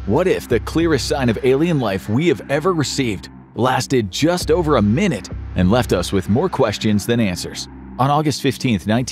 What if the clearest sign of alien life we have ever received lasted just over a minute and left us with more questions than answers? On August 15,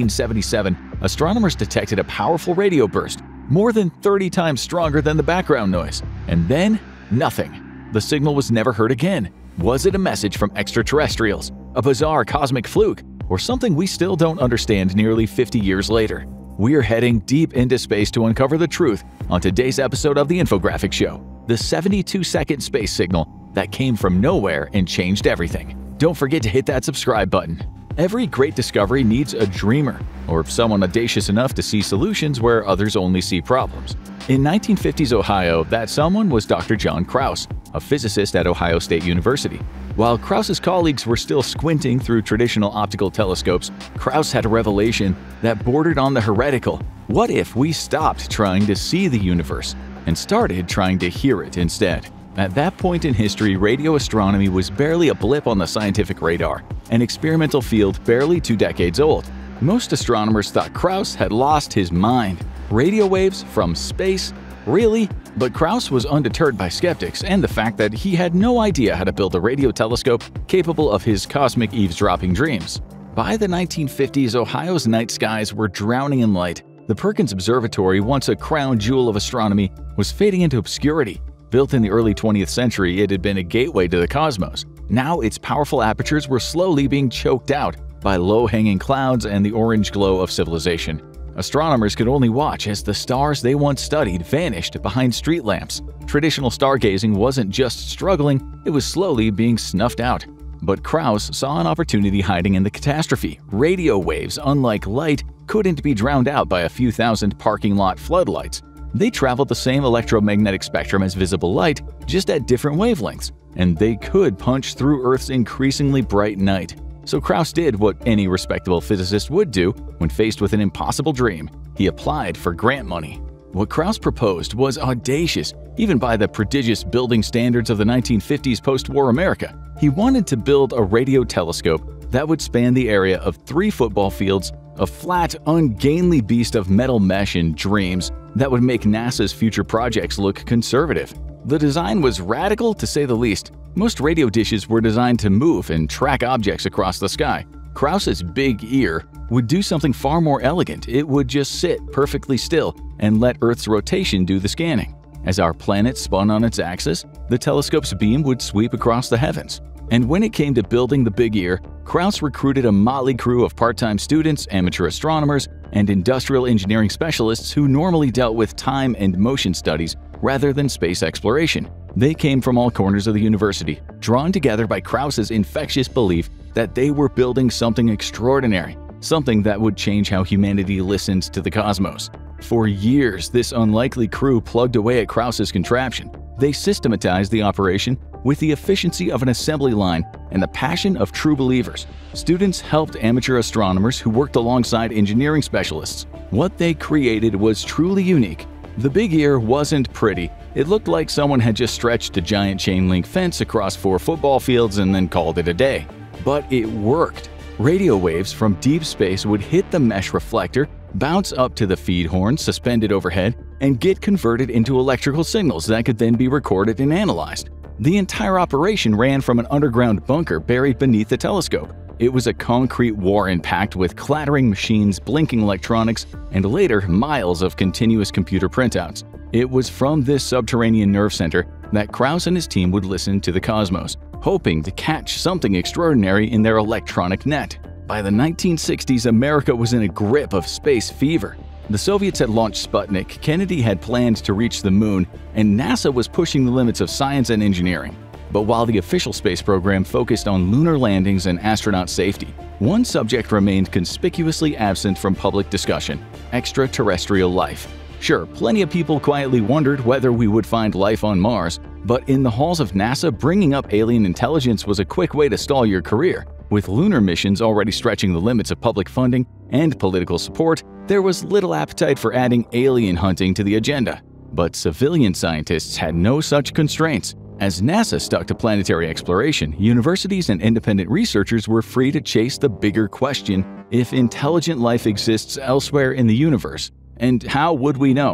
1977, astronomers detected a powerful radio burst, more than 30 times stronger than the background noise. And then, nothing. The signal was never heard again. Was it a message from extraterrestrials, a bizarre cosmic fluke, or something we still don't understand nearly 50 years later? We're heading deep into space to uncover the truth on today's episode of The Infographic Show, the 72-second space signal that came from nowhere and changed everything. Don't forget to hit that subscribe button. Every great discovery needs a dreamer, or someone audacious enough to see solutions where others only see problems. In 1950s Ohio, that someone was Dr. John Krauss, a physicist at Ohio State University. While Krauss's colleagues were still squinting through traditional optical telescopes, Krauss had a revelation that bordered on the heretical. What if we stopped trying to see the universe and started trying to hear it instead? At that point in history, radio astronomy was barely a blip on the scientific radar, an experimental field barely 2 decades old. Most astronomers thought Krauss had lost his mind. Radio waves from space? Really? But Krauss was undeterred by skeptics and the fact that he had no idea how to build a radio telescope capable of his cosmic eavesdropping dreams. By the 1950s, Ohio's night skies were drowning in light. The Perkins Observatory, once a crown jewel of astronomy, was fading into obscurity. Built in the early 20th century, it had been a gateway to the cosmos. Now its powerful apertures were slowly being choked out by low-hanging clouds and the orange glow of civilization. Astronomers could only watch as the stars they once studied vanished behind street lamps. Traditional stargazing wasn't just struggling, it was slowly being snuffed out. But Krauss saw an opportunity hiding in the catastrophe. Radio waves, unlike light, couldn't be drowned out by a few thousand parking lot floodlights. They traveled the same electromagnetic spectrum as visible light, just at different wavelengths, and they could punch through Earth's increasingly bright night. So Krauss did what any respectable physicist would do when faced with an impossible dream. He applied for grant money. What Krauss proposed was audacious, even by the prodigious building standards of the 1950s post-war America. He wanted to build a radio telescope that would span the area of 3 football fields, a flat, ungainly beast of metal mesh and dreams that would make NASA's future projects look conservative. The design was radical, to say the least. Most radio dishes were designed to move and track objects across the sky. Krauss's big ear would do something far more elegant. It would just sit perfectly still and let Earth's rotation do the scanning. As our planet spun on its axis, the telescope's beam would sweep across the heavens. And when it came to building the big ear, Krauss recruited a motley crew of part-time students, amateur astronomers, and industrial engineering specialists who normally dealt with time and motion studies rather than space exploration. They came from all corners of the university, drawn together by Krauss's infectious belief that they were building something extraordinary, something that would change how humanity listens to the cosmos. For years, this unlikely crew plugged away at Krauss's contraption. They systematized the operation with the efficiency of an assembly line and the passion of true believers. Students helped amateur astronomers who worked alongside engineering specialists. What they created was truly unique. The big ear wasn't pretty. It looked like someone had just stretched a giant chain-link fence across 4 football fields and then called it a day. But it worked. Radio waves from deep space would hit the mesh reflector, bounce up to the feed horn suspended overhead, and get converted into electrical signals that could then be recorded and analyzed. The entire operation ran from an underground bunker buried beneath the telescope. It was a concrete warren packed with clattering machines, blinking electronics, and later miles of continuous computer printouts. It was from this subterranean nerve center that Krauss and his team would listen to the cosmos, hoping to catch something extraordinary in their electronic net. By the 1960s, America was in a grip of space fever. The Soviets had launched Sputnik, Kennedy had planned to reach the moon, and NASA was pushing the limits of science and engineering. But while the official space program focused on lunar landings and astronaut safety, one subject remained conspicuously absent from public discussion: extraterrestrial life. Sure, plenty of people quietly wondered whether we would find life on Mars, but in the halls of NASA, bringing up alien intelligence was a quick way to stall your career. With lunar missions already stretching the limits of public funding and political support, there was little appetite for adding alien hunting to the agenda. But civilian scientists had no such constraints. As NASA stuck to planetary exploration, universities and independent researchers were free to chase the bigger question: if intelligent life exists elsewhere in the universe, and how would we know?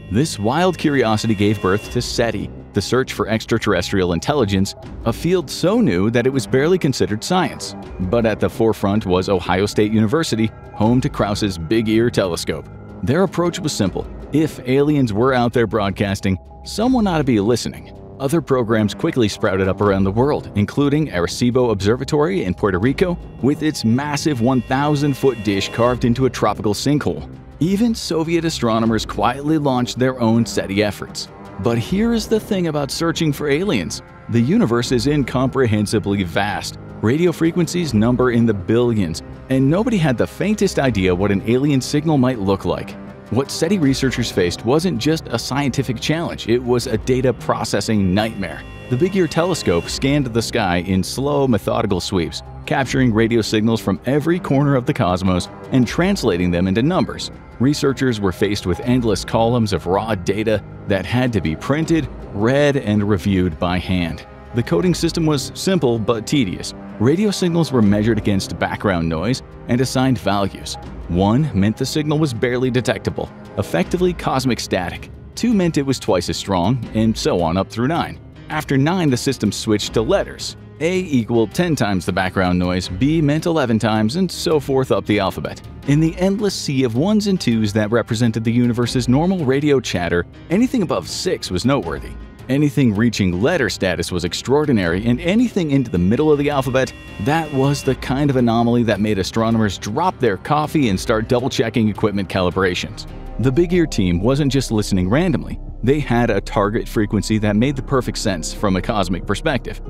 This wild curiosity gave birth to SETI, the search for extraterrestrial intelligence, a field so new that it was barely considered science. But at the forefront was Ohio State University, home to Krauss's Big Ear telescope. Their approach was simple. If aliens were out there broadcasting, someone ought to be listening. Other programs quickly sprouted up around the world, including Arecibo Observatory in Puerto Rico, with its massive 1,000-foot dish carved into a tropical sinkhole. Even Soviet astronomers quietly launched their own SETI efforts. But here is the thing about searching for aliens. The universe is incomprehensibly vast. Radio frequencies number in the billions, and nobody had the faintest idea what an alien signal might look like. What SETI researchers faced wasn't just a scientific challenge, it was a data processing nightmare. The Big Ear telescope scanned the sky in slow, methodical sweeps, capturing radio signals from every corner of the cosmos and translating them into numbers. Researchers were faced with endless columns of raw data that had to be printed, read, and reviewed by hand. The coding system was simple but tedious. Radio signals were measured against background noise and assigned values. 1 meant the signal was barely detectable, effectively cosmic static. 2 meant it was twice as strong, and so on up through 9. After 9, the system switched to letters. A equaled 10 times the background noise, B meant 11 times, and so forth up the alphabet. In the endless sea of 1s and 2s that represented the universe's normal radio chatter, anything above 6 was noteworthy. Anything reaching letter status was extraordinary, and anything into the middle of the alphabet, that was the kind of anomaly that made astronomers drop their coffee and start double-checking equipment calibrations. The Big Ear team wasn't just listening randomly. They had a target frequency that made the perfect sense from a cosmic perspective: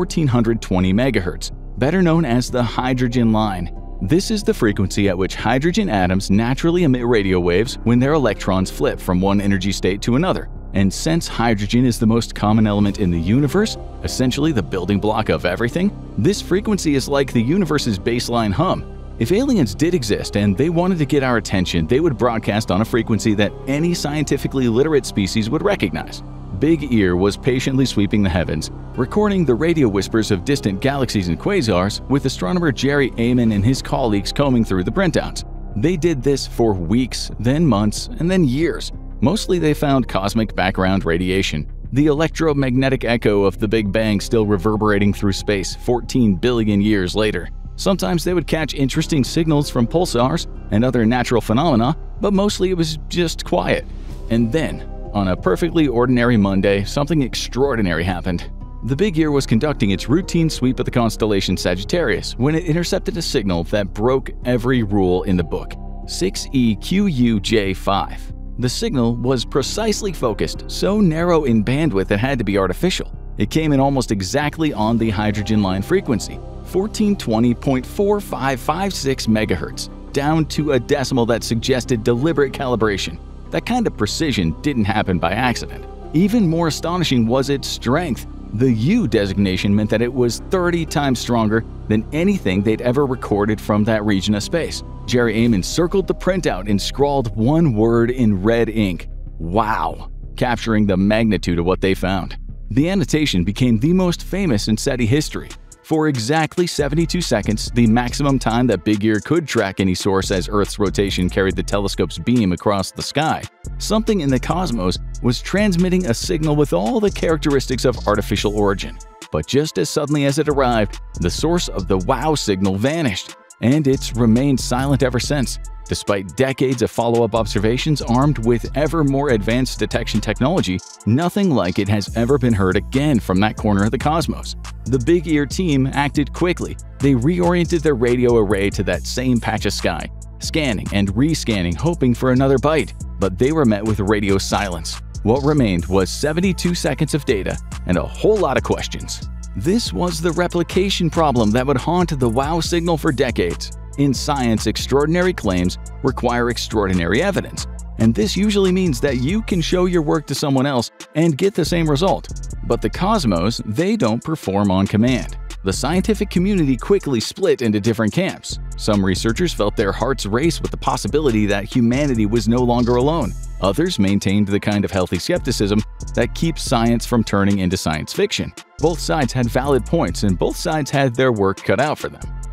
1420 MHz, better known as the hydrogen line. This is the frequency at which hydrogen atoms naturally emit radio waves when their electrons flip from one energy state to another. And since hydrogen is the most common element in the universe, essentially the building block of everything, this frequency is like the universe's baseline hum. If aliens did exist and they wanted to get our attention, they would broadcast on a frequency that any scientifically literate species would recognize. Big Ear was patiently sweeping the heavens, recording the radio whispers of distant galaxies and quasars, with astronomer Jerry Amen and his colleagues combing through the printouts. They did this for weeks, then months, and then years. Mostly they found cosmic background radiation, the electromagnetic echo of the Big Bang still reverberating through space 14 billion years later. Sometimes they would catch interesting signals from pulsars and other natural phenomena, but mostly it was just quiet. And then, on a perfectly ordinary Monday, something extraordinary happened. The Big Ear was conducting its routine sweep of the constellation Sagittarius when it intercepted a signal that broke every rule in the book: 6EQUJ5. The signal was precisely focused, so narrow in bandwidth it had to be artificial. It came in almost exactly on the hydrogen line frequency, 1420.4556 MHz, down to a decimal that suggested deliberate calibration. That kind of precision didn't happen by accident. Even more astonishing was its strength. The U designation meant that it was 30 times stronger than anything they'd ever recorded from that region of space. Jerry Amen circled the printout and scrawled one word in red ink: "Wow," capturing the magnitude of what they found. The annotation became the most famous in SETI history. For exactly 72 seconds, the maximum time that Big Ear could track any source as Earth's rotation carried the telescope's beam across the sky, something in the cosmos was transmitting a signal with all the characteristics of artificial origin. But just as suddenly as it arrived, the source of the wow signal vanished, and it's remained silent ever since. Despite decades of follow-up observations armed with ever more advanced detection technology, nothing like it has ever been heard again from that corner of the cosmos. The Big Ear team acted quickly. They reoriented their radio array to that same patch of sky, scanning and rescanning, hoping for another bite, but they were met with radio silence. What remained was 72 seconds of data and a whole lot of questions. This was the replication problem that would haunt the wow signal for decades. In science, extraordinary claims require extraordinary evidence, and this usually means that you can show your work to someone else and get the same result. But the cosmos, they don't perform on command. The scientific community quickly split into different camps. Some researchers felt their hearts race with the possibility that humanity was no longer alone. Others maintained the kind of healthy skepticism that keeps science from turning into science fiction. Both sides had valid points, and both sides had their work cut out for them.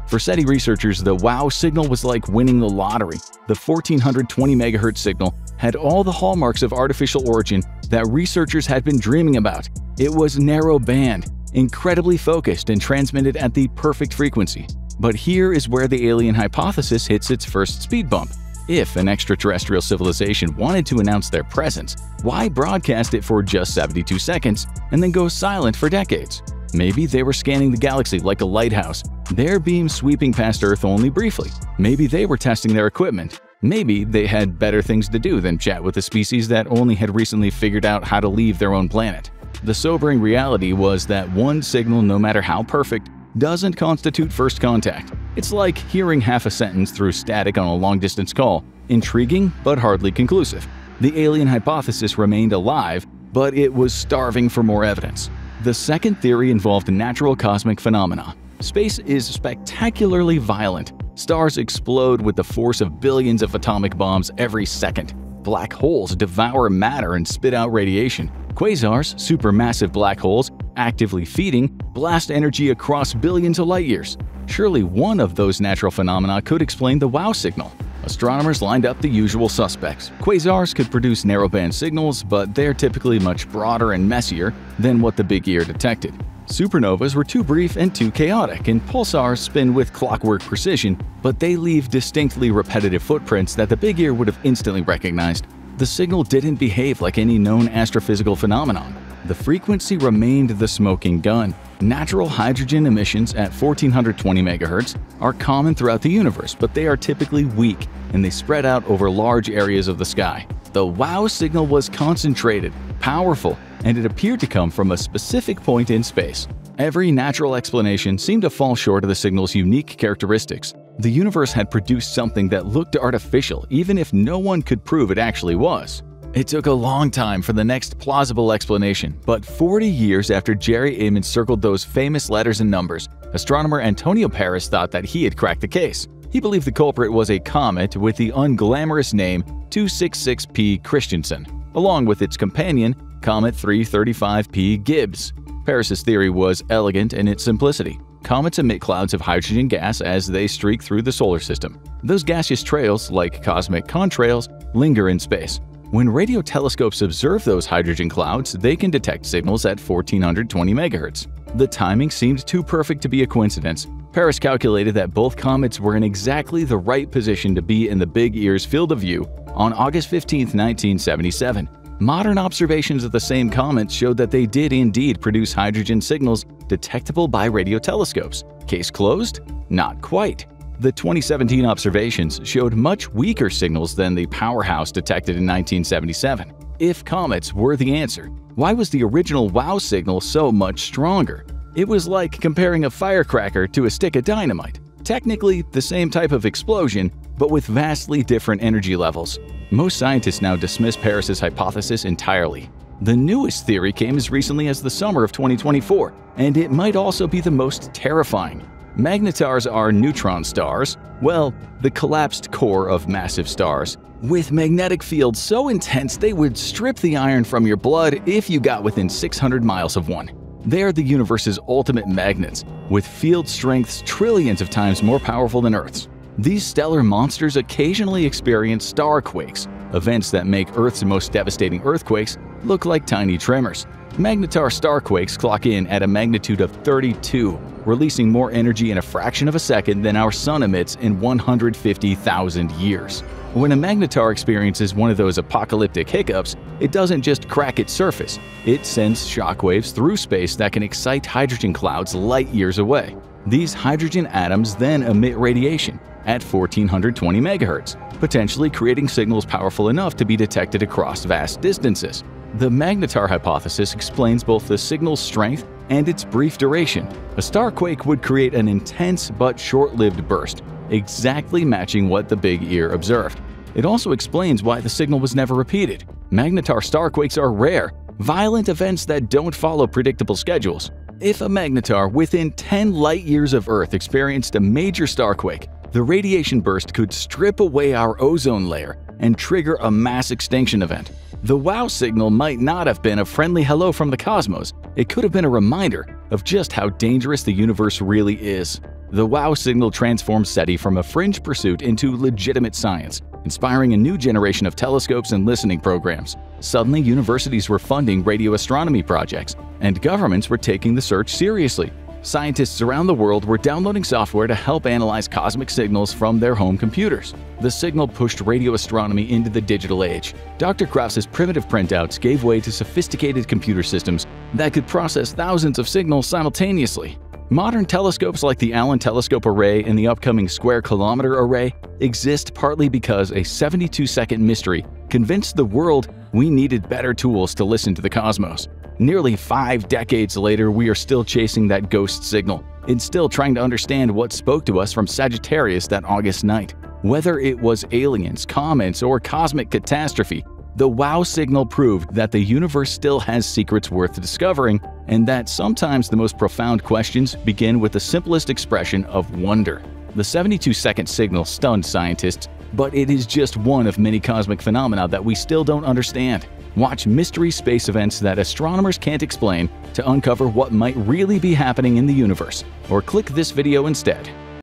For SETI researchers, the WOW signal was like winning the lottery. The 1420 MHz signal had all the hallmarks of artificial origin that researchers had been dreaming about. It was narrow band, incredibly focused, and transmitted at the perfect frequency. But here is where the alien hypothesis hits its first speed bump. If an extraterrestrial civilization wanted to announce their presence, why broadcast it for just 72 seconds and then go silent for decades? Maybe they were scanning the galaxy like a lighthouse, their beam sweeping past Earth only briefly. Maybe they were testing their equipment. Maybe they had better things to do than chat with a species that only had recently figured out how to leave their own planet. The sobering reality was that one signal, no matter how perfect, doesn't constitute first contact. It's like hearing half a sentence through static on a long-distance call. Intriguing, but hardly conclusive. The alien hypothesis remained alive, but it was starving for more evidence. The second theory involved natural cosmic phenomena. Space is spectacularly violent. Stars explode with the force of billions of atomic bombs every second. Black holes devour matter and spit out radiation. Quasars, supermassive black holes, actively feeding, blast energy across billions of light years. Surely one of those natural phenomena could explain the WOW signal. Astronomers lined up the usual suspects. Quasars could produce narrowband signals, but they're typically much broader and messier than what the big ear detected. Supernovas were too brief and too chaotic, and pulsars spin with clockwork precision, but they leave distinctly repetitive footprints that the big ear would have instantly recognized. The signal didn't behave like any known astrophysical phenomenon. The frequency remained the smoking gun. Natural hydrogen emissions at 1420 MHz are common throughout the universe, but they are typically weak and they spread out over large areas of the sky. The WOW signal was concentrated, powerful, and it appeared to come from a specific point in space. Every natural explanation seemed to fall short of the signal's unique characteristics. The universe had produced something that looked artificial, even if no one could prove it actually was. It took a long time for the next plausible explanation, but 40 years after Jerry Ammon circled those famous letters and numbers, astronomer Antonio Paris thought that he had cracked the case. He believed the culprit was a comet with the unglamorous name 266P Christensen, along with its companion, Comet 335P Gibbs. Paris's theory was elegant in its simplicity. Comets emit clouds of hydrogen gas as they streak through the solar system. Those gaseous trails, like cosmic contrails, linger in space. When radio telescopes observe those hydrogen clouds, they can detect signals at 1420 MHz. The timing seemed too perfect to be a coincidence. Paris calculated that both comets were in exactly the right position to be in the Big Ear's field of view on August 15, 1977. Modern observations of the same comets showed that they did indeed produce hydrogen signals detectable by radio telescopes. Case closed? Not quite. The 2017 observations showed much weaker signals than the powerhouse detected in 1977. If comets were the answer, why was the original WOW signal so much stronger? It was like comparing a firecracker to a stick of dynamite. Technically the same type of explosion, but with vastly different energy levels. Most scientists now dismiss Paris's hypothesis entirely. The newest theory came as recently as the summer of 2024, and it might also be the most terrifying. Magnetars are neutron stars, well, the collapsed core of massive stars, with magnetic fields so intense they would strip the iron from your blood if you got within 600 miles of one. They're the universe's ultimate magnets, with field strengths trillions of times more powerful than Earth's. These stellar monsters occasionally experience starquakes, events that make Earth's most devastating earthquakes look like tiny tremors. Magnetar starquakes clock in at a magnitude of 32, releasing more energy in a fraction of a second than our sun emits in 150,000 years. When a magnetar experiences one of those apocalyptic hiccups, it doesn't just crack its surface, it sends shockwaves through space that can excite hydrogen clouds light years away. These hydrogen atoms then emit radiation at 1420 MHz, potentially creating signals powerful enough to be detected across vast distances. The magnetar hypothesis explains both the signal's strength and its brief duration. A starquake would create an intense but short-lived burst, exactly matching what the Big Ear observed. It also explains why the signal was never repeated. Magnetar starquakes are rare, violent events that don't follow predictable schedules. If a magnetar within 10 light-years of Earth experienced a major starquake, the radiation burst could strip away our ozone layer and trigger a mass extinction event. The WOW signal might not have been a friendly hello from the cosmos. It could have been a reminder of just how dangerous the universe really is. The WOW signal transformed SETI from a fringe pursuit into legitimate science, inspiring a new generation of telescopes and listening programs. Suddenly, universities were funding radio astronomy projects, and governments were taking the search seriously. Scientists around the world were downloading software to help analyze cosmic signals from their home computers. The signal pushed radio astronomy into the digital age. Dr. Krauss's primitive printouts gave way to sophisticated computer systems that could process thousands of signals simultaneously. Modern telescopes like the Allen Telescope Array and the upcoming Square Kilometer Array exist partly because a 72-second mystery convinced the world we needed better tools to listen to the cosmos. Nearly 5 decades later, we are still chasing that ghost signal and still trying to understand what spoke to us from Sagittarius that August night. Whether it was aliens, comets, or cosmic catastrophe, the WOW signal proved that the universe still has secrets worth discovering, and that sometimes the most profound questions begin with the simplest expression of wonder. The 72-second signal stunned scientists, but it is just one of many cosmic phenomena that we still don't understand. Watch mystery space events that astronomers can't explain to uncover what might really be happening in the universe, or click this video instead.